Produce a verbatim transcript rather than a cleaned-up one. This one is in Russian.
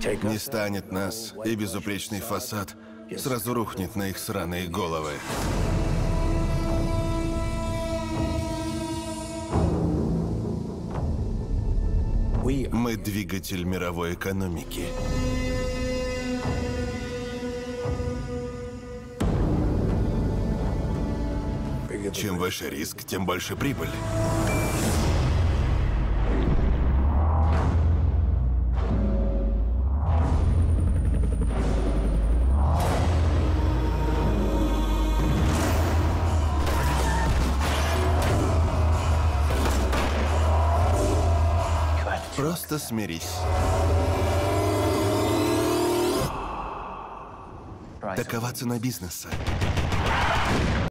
Не станет нас, и безупречный фасад сразу рухнет на их сраные головы. Мы двигатель мировой экономики. Чем выше риск, тем больше прибыль. Просто смирись. Такова цена бизнеса.